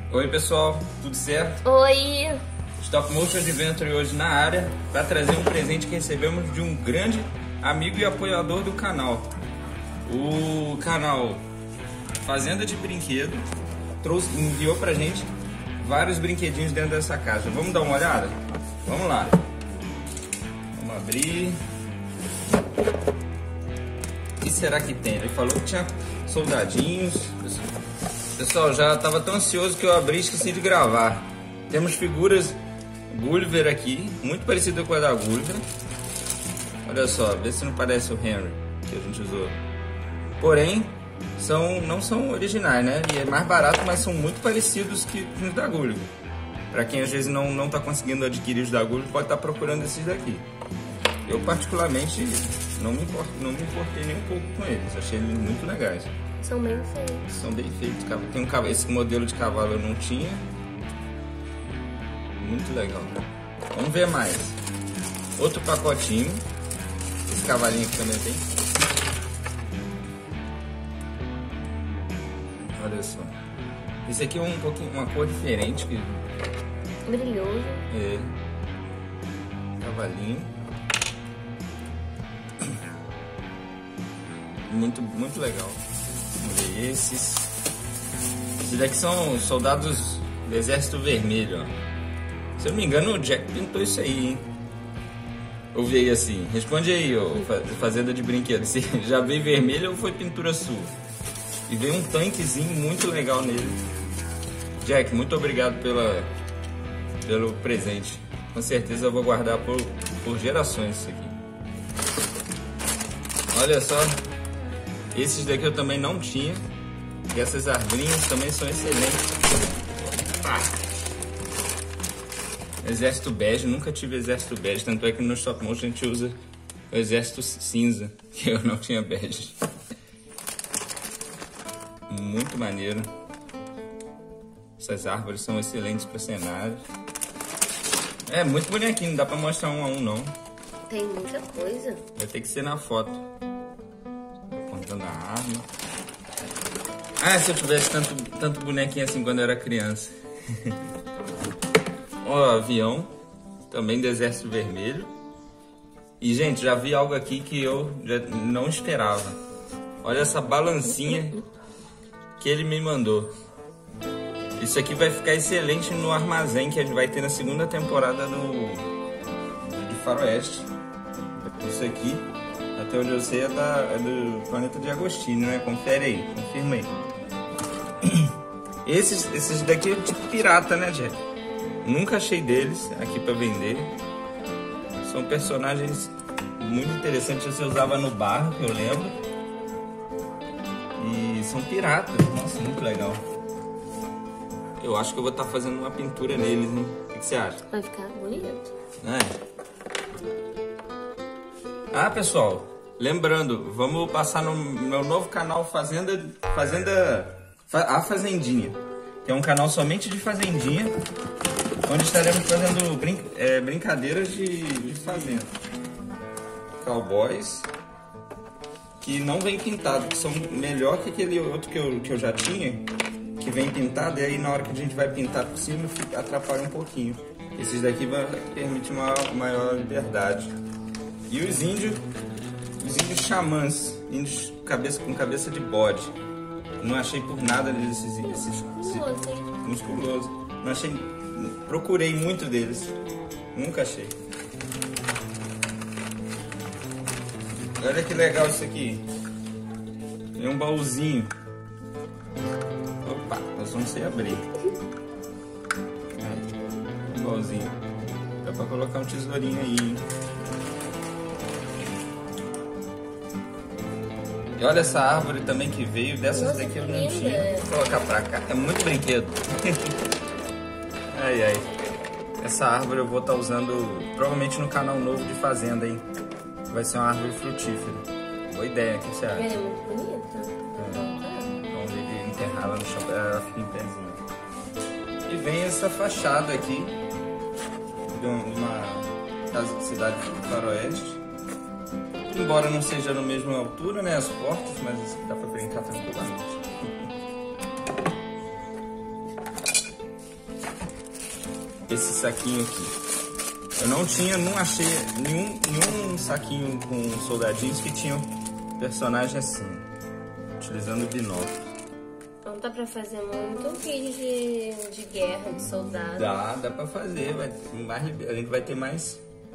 Oi pessoal, tudo certo? Oi! Stop Motion Adventure hoje na área para trazer um presente que recebemos de um grande amigo e apoiador do canal. O canal Fazenda de Brinquedo enviou pra gente vários brinquedinhos dentro dessa caixa. Vamos dar uma olhada? Vamos lá. Vamos abrir. O que será que tem? Ele falou que tinha soldadinhos. Pessoal, já estava tão ansioso que eu abri e esqueci de gravar. Temos figuras Gulliver aqui, muito parecida com a da Gulliver. Olha só, vê se não parece o Henry que a gente usou. Porém, não são originais, né? E é mais barato, mas são muito parecidos que os da Gulliver. Para quem às vezes não está conseguindo adquirir os da Gulliver, pode estar procurando esses daqui. Eu particularmente não me importei nem um pouco com eles, achei eles muito legais. São bem feitos. São bem feitos. Tem esse modelo de cavalo eu não tinha. Muito legal. Vamos ver mais. Outro pacotinho. Esse cavalinho aqui também tem. Olha só. Esse aqui é uma cor diferente. Brilhoso. É. Cavalinho. Muito legal. Vamos ver esses. Esses daqui são soldados do Exército Vermelho, ó. Se eu não me engano, o Jack pintou isso aí, hein? Eu vi assim. Responde aí, ó, Fazenda de Brinquedos. Se já veio vermelho ou foi pintura sua? E veio um tanquezinho muito legal nele. Jack, muito obrigado pelo presente. Com certeza eu vou guardar por gerações isso aqui. Olha só. Esses daqui eu também não tinha. E essas arvinhas também são excelentes. Exército bege, nunca tive exército bege. Tanto é que no Stop Motion a gente usa o exército cinza, que eu não tinha bege. Muito maneiro. Essas árvores são excelentes para cenário. É muito bonequinho, não dá pra mostrar um a um não. Tem muita coisa. Vai ter que ser na foto. Apontando a arma. Ah, se eu tivesse tanto bonequinho assim quando eu era criança. Ó, avião. Também do Exército Vermelho. E, gente, já vi algo aqui que eu já não esperava. Olha essa balancinha que ele me mandou. Isso aqui vai ficar excelente no armazém que a gente vai ter na segunda temporada de Faroeste. Isso aqui, até onde eu sei, é do Planeta de Agostinho, né? Confere aí, confirma aí. Esses daqui é tipo pirata, né, Jack? Nunca achei deles aqui pra vender. São personagens muito interessantes. Você usava no bar, que eu lembro. E são piratas. Nossa, muito legal. Eu acho que eu vou estar fazendo uma pintura neles, hein? O que você acha? Vai ficar bonito. Ah, pessoal, lembrando, vamos passar no meu novo canal A Fazendinha, que é um canal somente de fazendinha, onde estaremos fazendo brincadeiras de fazenda. Cowboys, que não vem pintado, que são melhor que aquele outro que eu já tinha, que vem pintado, e aí na hora que a gente vai pintar por cima, atrapalha um pouquinho. Esses daqui permitem uma maior liberdade. E os índios xamãs, índios com cabeça de bode. Não achei por nada desses musculosos. Não achei, procurei muito deles, nunca achei. Olha que legal isso aqui. É um baúzinho. Opa, nós vamos sem abrir. Um baúzinho. Dá pra colocar um tesourinho aí, hein? E olha essa árvore também que veio. Dessas daqui eu não tinha. Vou colocar pra cá. É muito brinquedo. Ai, ai. Essa árvore eu vou estar usando provavelmente no canal novo de Fazenda, hein? Vai ser uma árvore frutífera. Boa ideia, o que você acha? É muito bonita. Vamos enterrar ela no chão, ela fica em pezinho. E vem essa fachada aqui de uma casa de cidade do Faroeste. Embora não seja na mesma altura, né, as portas, mas dá pra brincar tranquilamente. esse saquinho aqui. Eu não achei nenhum saquinho com soldadinhos que tinham personagem assim, utilizando binóculo. Não dá pra fazer muito vídeo de guerra, de soldado. Dá pra fazer, a gente vai ter mais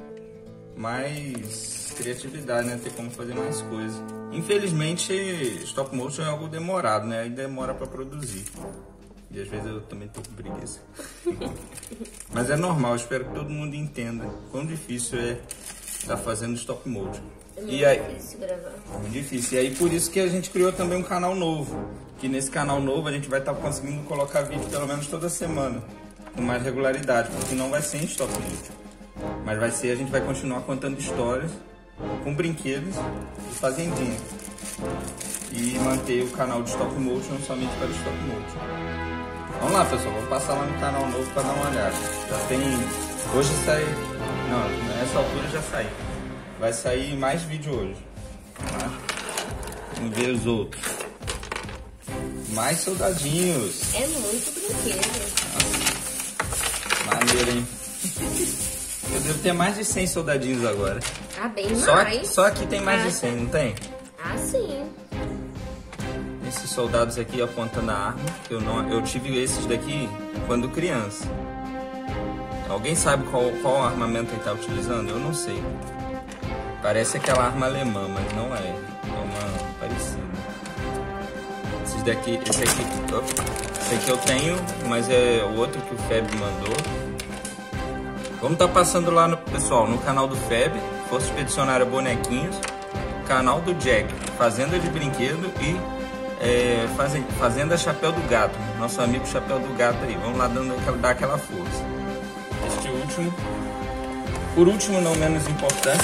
criatividade, né? Ter como fazer mais coisas. Infelizmente, stop motion é algo demorado, né? Aí demora pra produzir. E às vezes eu também tô com preguiça. Mas é normal, eu espero que todo mundo entenda quão difícil é estar fazendo stop motion. É muito difícil gravar. É muito difícil. E aí por isso que a gente criou também um canal novo. Que nesse canal novo a gente vai estar conseguindo colocar vídeo pelo menos toda semana. Com mais regularidade, porque não vai ser em stop motion. Mas vai ser, a gente vai continuar contando histórias com brinquedos de fazendinha. E manter o canal de stop motion somente para stop motion. Vamos lá, pessoal, vamos passar lá no canal novo para dar uma olhada. Já tem... Hoje sai... Não, nessa altura já saiu. Vai sair mais vídeo hoje. Tá? Vamos ver os outros. Mais soldadinhos. É muito brinquedo. Maneiro, hein? Eu devo ter mais de 100 soldadinhos agora. Ah, bem mais. Só aqui tem mais de 100, não tem? Ah, sim. Esses soldados aqui apontando a arma. Eu tive esses daqui quando criança. Alguém sabe qual armamento ele está utilizando? Eu não sei. Parece aquela arma alemã, mas não é. É uma parecida. Esse aqui eu tenho, mas é o outro que o Feb mandou. Vamos estar passando lá, pessoal, no canal do Feb, Força Expedicionária Bonequinhos, canal do Jack, Fazenda de Brinquedo e Fazenda Chapéu do Gato, nosso amigo Chapéu do Gato aí. Vamos lá dar aquela força. Este último, por último, não menos importante,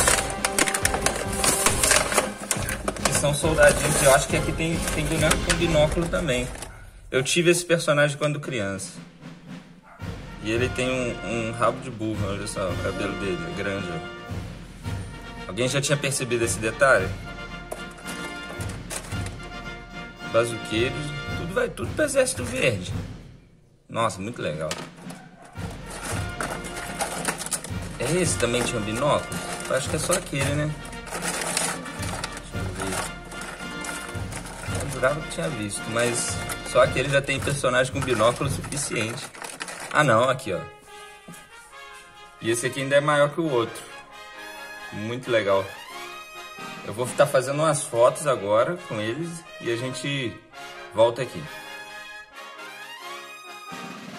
que são soldadinhos. Eu acho que aqui tem boneco com binóculo também. Eu tive esse personagem quando criança. E ele tem um rabo de burro, olha só, o cabelo dele é grande. Alguém já tinha percebido esse detalhe? Bazuqueiros, tudo para Exército Verde. Nossa, muito legal. Esse também tinha um binóculo? Eu acho que é só aquele, né? Deixa eu ver. Eu jurava que tinha visto, mas só aquele já tem personagem com binóculo suficiente. Ah não, aqui ó. E esse aqui ainda é maior que o outro. Muito legal. Eu vou estar fazendo umas fotos agora com eles e a gente volta aqui.